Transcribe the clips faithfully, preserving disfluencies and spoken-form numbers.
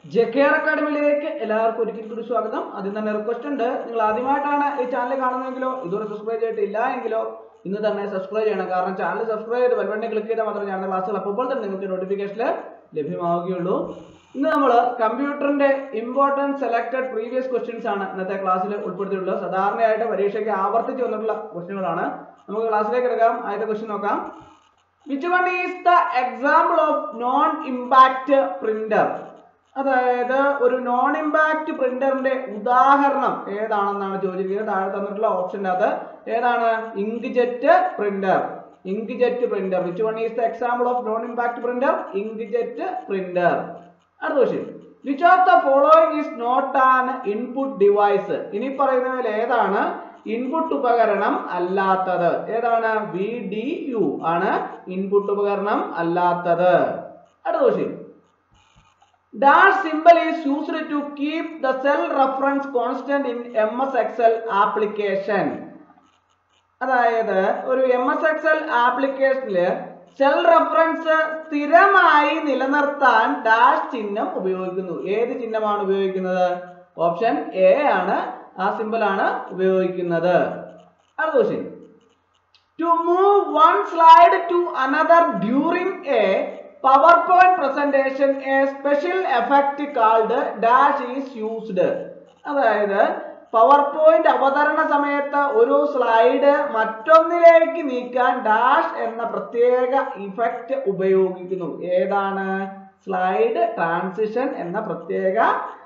J K R അക്കാഡമിയിലേക്ക് എല്ലാവർക്കും ഒരിക്കൽ കൂടി സ്വാഗതം. ആദ്യം തന്നെ റിക്വസ്റ്റ് ഉണ്ട്, നിങ്ങൾ ആദ്യമായിട്ടാണ് ഈ ചാനൽ കാണുന്നതെങ്കിലോ ഇതുവരെ സബ്സ്ക്രൈബ് ചെയ്തിട്ടില്ല എങ്കിലോ ഇന്ന് തന്നെ സബ്സ്ക്രൈബ് ചെയ്യണം. കാരണം ചാനൽ സബ്സ്ക്രൈബ് ചെയ്ത് ബെൽ ബട്ടൺ ക്ലിക്ക് ചെയ്താൽ മാത്രമേ ചാനൽ ക്ലാസ്സുകൾ അപ്പോൾ തന്നെ നിങ്ങൾക്ക് നോട്ടിഫിക്കേഷനിൽ ലഭ്യമാവുകയുള്ളൂ. ഇന്ന് നമ്മൾ കമ്പ്യൂട്ടറിന്റെ ഇമ്പോർട്ടൻറ്റ് സെലക്ടഡ് പ്രീവിയസ് ക്വസ്റ്റ്യൻസ് ആണ് ഇന്നത്തെ ക്ലാസ്സിൽ ഉൾപ്പെടുത്തിയിട്ടുള്ളത്. സാധാരണയായിട്ട് പരീക്ഷയ്ക്ക് ആവർത്തിച്ച് വന്നിട്ടുള്ള ക്വസ്റ്റ്യനുകളാണ്. നമുക്ക് ക്ലാസ്സിലേക്ക് എടുക്കാം. ആദ്യത്തെ ക്വസ്റ്റ്യൻ നോക്കാം. Which one is the example of non-impact printer? അതായത് ഒരു നോൺ ഇമ്പാക്ട് പ്രിന്ററിന്റെ ഉദാഹരണം ഏതാണെന്നാണ് ചോദിച്ചിരിക്കുന്നത്. താഴെ തന്നിട്ടുള്ള ഓപ്ഷൻ്റെ അത് ഏതാണ്? Ink jet printer. Ink jet printer. Which one is the example of non impact printer? Ink jet printer. അടുത്ത question. Which of the following is not an input device? ഇനി പറയുന്നതിൽ ഏതാണ് ഇൻപുട്ട് ഉപകരണം അല്ലാത്തത്? ഏതാണ്? വി ഡി യു ആണ് input ഉപകരണം അല്ലാത്തത്. അടുത്ത question. Dash symbol is used to keep the cell reference constant in M S Excel application. അതായത് ഒരു എം എസ് എക്സൽ ആപ്ലിക്കേഷനില് സെൽ റെഫറൻസ് സ്ഥിരമായി നിലനിർത്താൻ ഡാഷ് ചിഹ്നം ഉപയോഗിക്കുന്നു. ഏത് ചിഹ്നമാണ് ഉപയോഗിക്കുന്നത്? ഓപ്ഷൻ എ ആണ്, ആ സിമ്പിൾ ആണ് ഉപയോഗിക്കുന്നത്. അടുത്ത question. To move one slide to another during a PowerPoint presentation, a special effect called dash is used. അതായത് പവർ പോയിന്റ് അവതരണ സമയത്ത് ഒരു സ്ലൈഡ് മറ്റൊന്നിലേക്ക് നീക്കാൻ ഡാഷ് എന്ന പ്രത്യേക ഇഫക്റ്റ് ഉപയോഗിക്കുന്നു. ഏതാണ്? സ്ലൈഡ് ട്രാൻസിഷൻ എന്ന പ്രത്യേക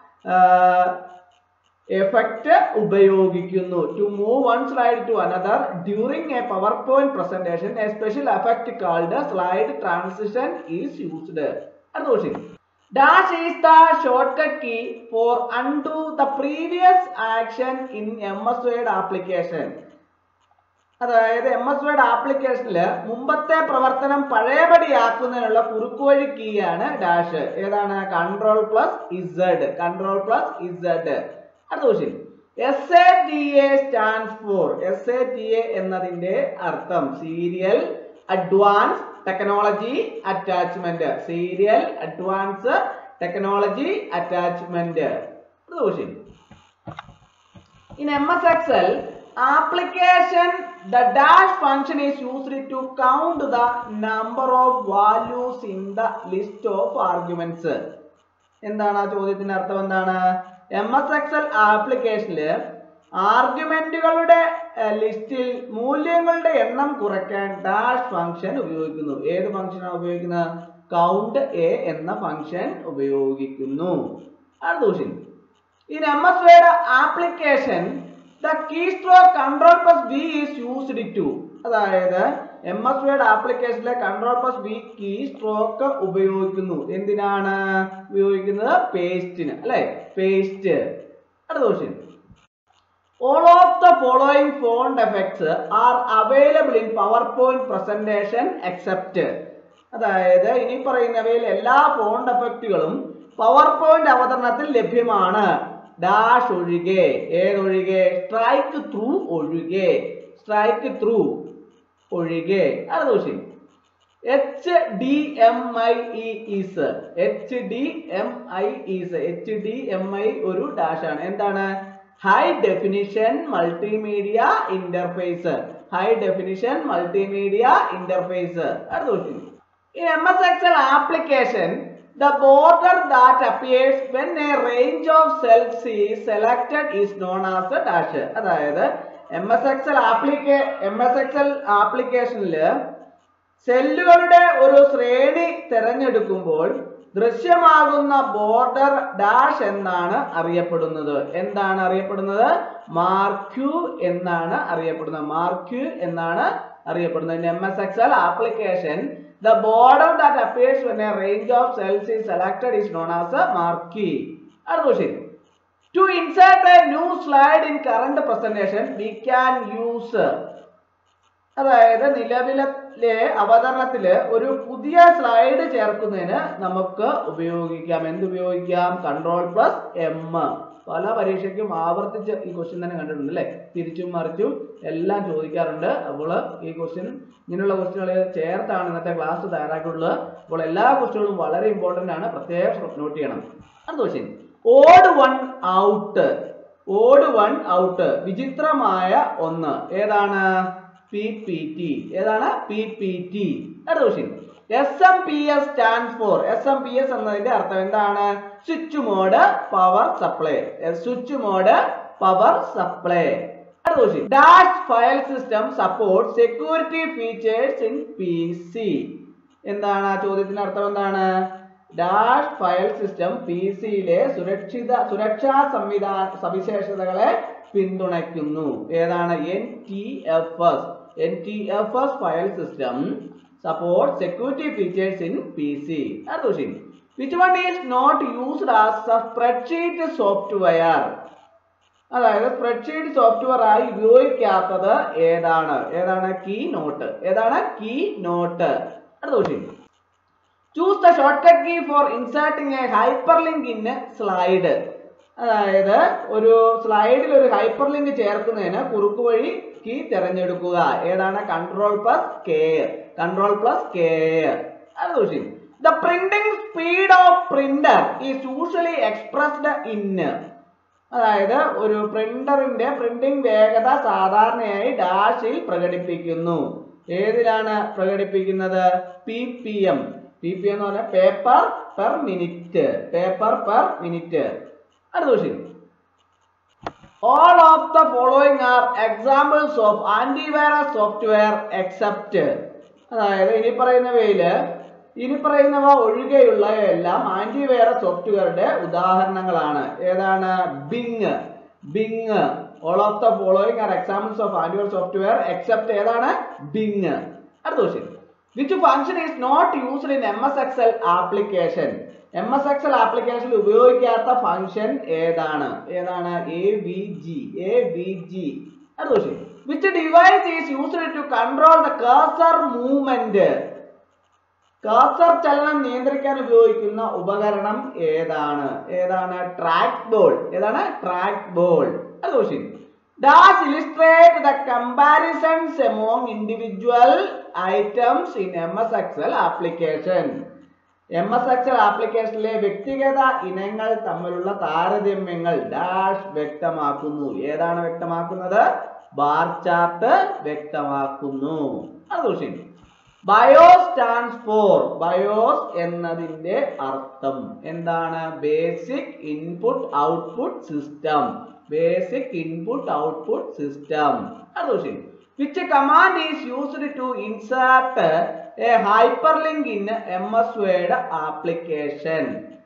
എഫക്റ്റ് ഉപയോഗിക്കുന്നു. To move one slide to another during a power point presentation a special effect called slide transition is used. അടുത്ത question. Dash is the shortcut key for undo the previous action in M S Word application. അതായത് M S Word ആപ്ലിക്കേഷനിൽ മുമ്പത്തെ പ്രവർത്തനം പഴയപടിയാക്കുന്നതിനുള്ള കുറുക്കുവഴി key ആണ് dash. ഏതാണ്? Control plus Z. Control plus Z. അടുത്ത question. S A T A stands for. S A T A എന്നതിന്റെ അർത്ഥം serial advance technology attachment. Serial advance technology attachment. അടുത്ത question. In M S Excel application the dash function is used to count the number of values in the list of arguments. എന്താണ് ആ ചോദ്യത്തിന്റെ അർത്ഥം? എന്താണ്? M S Excel ആപ്ലിക്കേഷനില് ആർഗ്യുമെന്റുകളുടെ ലിസ്റ്റിൽ മൂല്യങ്ങളുടെ എണ്ണം കുറയ്ക്കാൻ ഡാഷ് ഫംഗ്ഷൻ ഉപയോഗിക്കുന്നു. ഏത് ഫംഗ്ഷനാണ് ഉപയോഗിക്കുന്നത്? കൗണ്ട് എ എന്ന ഫംഗ്ഷൻ ഉപയോഗിക്കുന്നു. അടുത്ത question. In M S Word application the keystroke control plus v is used to. അതായത് എം എസ് വേർഡ് ആപ്ലിക്കേഷനിലെ control plus V key stroke ഉപയോഗിക്കുന്നു. എന്തിനാണ് ഉപയോഗിക്കുന്നത്? പേസ്റ്റിന് അല്ലെ? പേസ്റ്റ്. അടുത്ത question. All of the following font effects are available in PowerPoint presentation except. അതായത് ഇനി പറയുന്നവയിൽ എല്ലാ ഫോണ്ട് എഫക്റ്റുകളും പവർ പോയിന്റ് അവതരണത്തിൽ ലഭ്യമാണ്. ഡാഷ് ഒഴികെ. ഏതൊഴികെ? സ്ട്രൈക്ക് ത്രൂ ഒഴികെ. സ്ട്രൈക്ക് ത്രൂ ഒഴികെ. അടുത്ത question. H D M I is. H D M I is. H D M I ഒരു ഡാഷ് ആണ്. എന്താണ്? High definition multimedia interface. High definition multimedia interface. അടുത്ത question. In M S Excel application the border that appears when a range of cells is selected is known as a dash. അതായത് M S Excel application M S Excel ആപ്ലിക്കേഷനില് സെല്ലുകളുടെ ഒരു ശ്രേണി തിരഞ്ഞെടുക്കുമ്പോൾ ദൃശ്യമാകുന്ന border dash എന്നാണ് അറിയപ്പെടുന്നത്. എന്താണ് അറിയപ്പെടുന്നത്? മാർക്യൂ എന്നാണ് അറിയപ്പെടുന്നത്. മാർക്യൂ എന്നാണ് അറിയപ്പെടുന്നത്. M S Excel application the border that appears when a range of cells is selected is known as a marquee. അടുത്ത question. To insert a new slide in current presentation we can use. അതായത് നിലവിലെ അവതരണത്തില് ഒരു പുതിയ slide ചേർക്കുന്നതിന് നമുക്ക് ഉപയോഗിക്കാം. എന്ത് ഉപയോഗിക്കാം? Control plus M. പല പരീക്ഷയ്ക്കും ആവർത്തിച്ച് ഈ ക്വസ്റ്റ്യൻ തന്നെ കണ്ടിട്ടുണ്ട് അല്ലേ, തിരിച്ചും മറിച്ചും എല്ലാം ചോദിക്കാറുണ്ട്. അപ്പോൾ ഈ ക്വസ്റ്റ്യൻ ഇങ്ങനെയുള്ള ക്വസ്റ്റ്യനുകൾ ചേർത്താണ് ഇന്നത്തെ ക്ലാസ് തയ്യാറാക്കിയിട്ടുള്ളത്. അപ്പോൾ എല്ലാ ക്വസ്റ്റ്യനുകളും വളരെ ഇമ്പോർട്ടന്റ് ആണ്, പ്രത്യേകം നോട്ട് ചെയ്യണം. അടുത്ത question, odd one out. Odd one out, വിചിത്രമായ ഒന്ന് ഏതാണ്? P P T. ഏതാണ്? P P T. അടുത്ത question, S M P S stand for. S M P S എന്നതിന്റെ അർത്ഥം എന്താണ്? Switch mode power supply. Switch mode power supply. അടുത്ത question, dash file system support security features in P C. എന്താണ് ആ ചോദ്യത്തിന്റെ അർത്ഥം? എന്താണ്? ഡാഷ് ഫയൽ സിസ്റ്റം പി സിയിലെ സുരക്ഷിത സുരക്ഷാ സംവിധാന സവിശേഷതകളെ പിന്തുണയ്ക്കുന്നു. ഏതാണ്? N T F S. N T F S file system support security features in P C. അടുത്ത question, which one is not used as a spreadsheet software? അതായത് സ്പ്രെഡ്ഷീറ്റ് സോഫ്റ്റ്വെയർ ആയി ഉപയോഗിക്കാത്തത് ഏതാണ്? ഏതാണ്? Key note. ഏതാണ്? Key note. അടുത്ത question, choose the shortcut key for inserting a hyperlink in a slide. അതായത് ഒരു സ്ലൈഡിൽ ഒരു ഹൈപ്പർ ലിങ്ക് ചേർക്കുന്നതിന് കുറുക്ക് വഴി കീ തിരഞ്ഞെടുക്കുക. ഏതാണ്? Control plus K. Control plus K. അടുത്ത question, the printing speed of printer is usually expressed in. അതായത് ഒരു പ്രിന്ററിന്റെ പ്രിന്റിംഗ് വേഗത സാധാരണയായി ഡാഷിൽ പ്രകടിപ്പിക്കുന്നു. ഏതിലാണ് പ്രകടിപ്പിക്കുന്നത്? P P M. P P M എന്ന് പറഞ്ഞാൽ paper per minute. Paper per minute. അടുത്ത question, all of the following are examples of antivirus software except. അതായത് ഇനി പറയുന്നവയില് ഇനി പറയുന്നവ ഒഴികെയുള്ള എല്ലാം ആന്റിവൈറസ് സോഫ്റ്റ്വെയറുടെ ഉദാഹരണങ്ങളാണ്. ഏതാണ്? Bing. Bing. all of the following are examples of antivirus software except. ഏതാണ്? ബിങ്. അടുത്ത question, which function is not used in M S Excel application? M S Excel ആപ്ലിക്കേഷനിൽ ഉപയോഗിക്കാത്ത ഫംഗ്ഷൻ ഏതാണ്? ഏതാണ്? A V G. A V G. അടുത്ത question, which device is used to control the cursor movement? Cursor ചലനം നിയന്ത്രിക്കാൻ ഉപയോഗിക്കുന്ന ഉപകരണം ഏതാണ്? ഏതാണ്? Trackball. ഏതാണ്? Trackball. അടുത്ത question, does illustrate the comparisons among individual items in M S Excel application? M S Excel ആപ്ലിക്കേഷനിലെ വ്യക്തിഗത ഇനങ്ങൾ തമ്മിലുള്ള താരതമ്യങ്ങൾ ഡാഷ് വ്യക്തമാക്കുന്നു. ഏതാണ് വ്യക്തമാക്കുന്നത്? ബാർ ചാർട്ട് വ്യക്തമാക്കുന്നു. അടുത്ത question, BIOS stands for. BIOS എന്നതിന്റെ അർത്ഥം എന്താണ്? Basic input output system. Basic input output system. അടുത്ത question, which command is used to insert a hyperlink in M S Word application?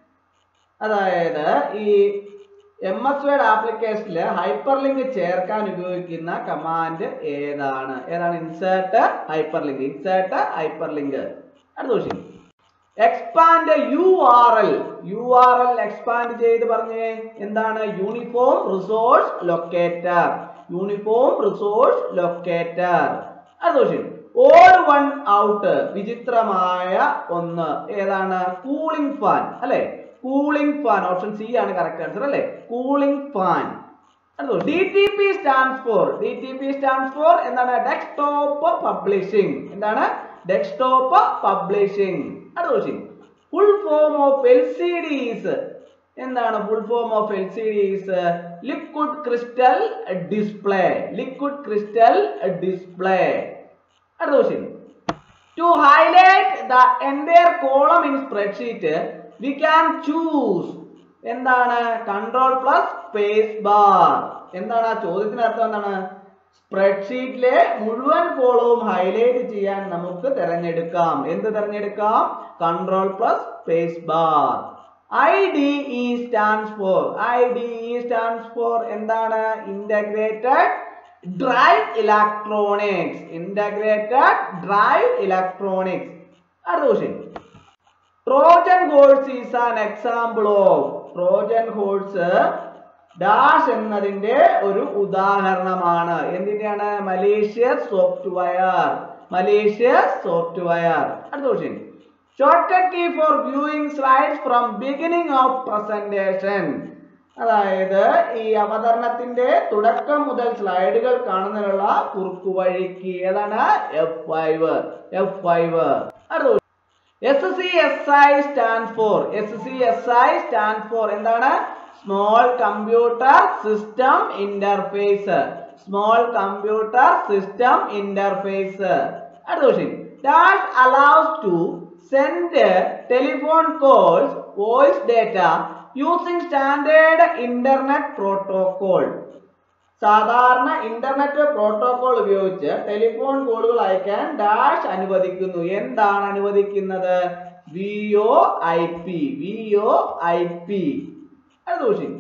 അതായത് ഈ എം എസ് വേർഡ് ആപ്ലിക്കേഷനിൽ hyperlink ചേർക്കാൻ ഉപയോഗിക്കുന്ന command ഏതാണ്? ഏതാണ്? Insert hyperlink. Insert hyperlink. അടുത്ത question, expand U R L. U R L expand ചെയ്ത് പറഞ്ഞേ. എന്താണ്? Uniform resource locator. Uniform resource locator. അടുത്ത ക്വസ്റ്റ്യൻ, ഓഡ് വൺ ഔട്ട്, വിചിത്രമായ ഒന്ന് ഏതാണ്? Cooling fan. അല്ലെ? Cooling fan. ഓപ്ഷൻ സി ആണ് കറക്റ്റ് ആൻസർ. അല്ലെ? Cooling fan. D T P stands for. D T P stands for എന്താണ്? Desktop publishing. എന്താണ്? Desktop publishing. അടുത്ത question, full form of L C Ds. എന്താണ് full form of L C Ds? Liquid crystal display. Liquid crystal display. അടുത്ത question, to highlight the entire column in spreadsheet V can choose. എന്താണ്? Control plus space bar. എന്താണ് ആ ചോദ്യത്തിന് അർത്ഥം? എന്താണ്? സ്പ്രെഡ്ഷീറ്റിലെ മുഴുവൻ കോളവും highlight ചെയ്യാൻ നമുക്ക് തിരഞ്ഞെടുക്കാം. എന്ത് തിരഞ്ഞെടുക്കാം? Control plus space bar. I D E stands for. I D E stands for എന്താണ്? Integrated drive electronics. Integrated drive electronics. അടുത്ത question, Trojan horse is an example of. Trojan horse dash എന്നതിന്റെ ഒരു ഉദാഹരണമാണ്. എന്തിന്റെയാണ്? Malicious software. Malicious software. അടുത്ത question, shortcut key for viewing slides from beginning of presentation. അതായത് ഈ അവതരണത്തിന്റെ തുടക്കം മുതൽ സ്ലൈഡുകൾ കാണുന്നതിനുള്ള കുറുക്കുവഴിക്ക് ഏതാണ് എഫ് ഫൈവ് എഫ് ഫൈവ് അടുത്ത S C S I stand for S C S I stand for എന്താണ് small computer system interface small computer system interface അടുത്ത question that allows to send telephone calls voice data using standard internet protocol സാധാരണ internet protocol ഉപയോഗിച്ച് telephone കോളുകൾ അയക്കാൻ dash അനുവദിക്കുന്നു എന്താണ് അനുവദിക്കുന്നത് V O I P V O I P അടുത്ത question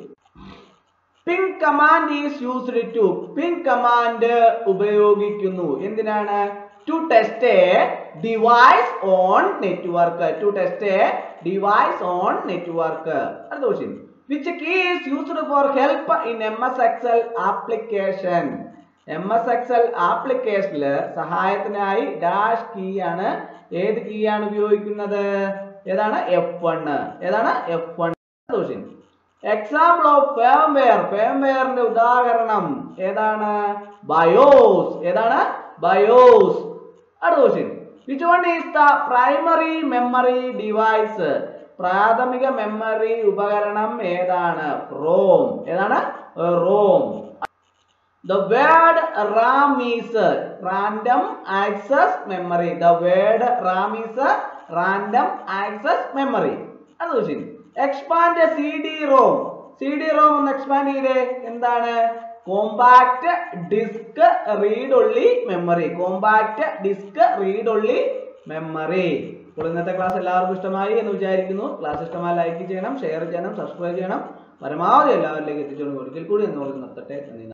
ping command is used to ping command ഉപയോഗിക്കുന്നു എന്തിനാണ് to test a device on network to test a device on network അടുത്ത question which key is used for help in M S Excel application M S Excel application സഹായത്തിനായി dash key ആണ് ഏത് key ആണ് ഉപയോഗിക്കുന്നത് ഏതാണ് F one ഏതാണ് F one question example of firmware ഫേംവെയറിന്റെ ഉദാഹരണം ഏതാണ് ബയോസ് ഏതാണ് ബയോസ് അടുത്ത question which one is the primary memory device പ്രാഥമിക മെമ്മറി ഉപകരണം ഏതാണ് റോം ഏതാണ് ROM the word ram is random access memory the word ram is random access memory അടുത്ത question expand C D ROM C D ROM ഒന്ന് expand ചെയ്തേ എന്താണ് compact disc read only memory compact disc read only memory അപ്പോൾ ഇന്നത്തെ class എല്ലാവർക്കും ഇഷ്ടമായി എന്ന് വിചാരിക്കുന്നു ക്ലാസ് ഇഷ്ടമായി ലൈക്ക് ചെയ്യണം ഷെയർ ചെയ്യണം സബ്സ്ക്രൈബ് ചെയ്യണം പരമാവധി എല്ലാവരിലേക്ക് എത്തിച്ചുകൊണ്ട് ഒരിക്കൽ കൂടി എന്ന് നിർത്തട്ടെ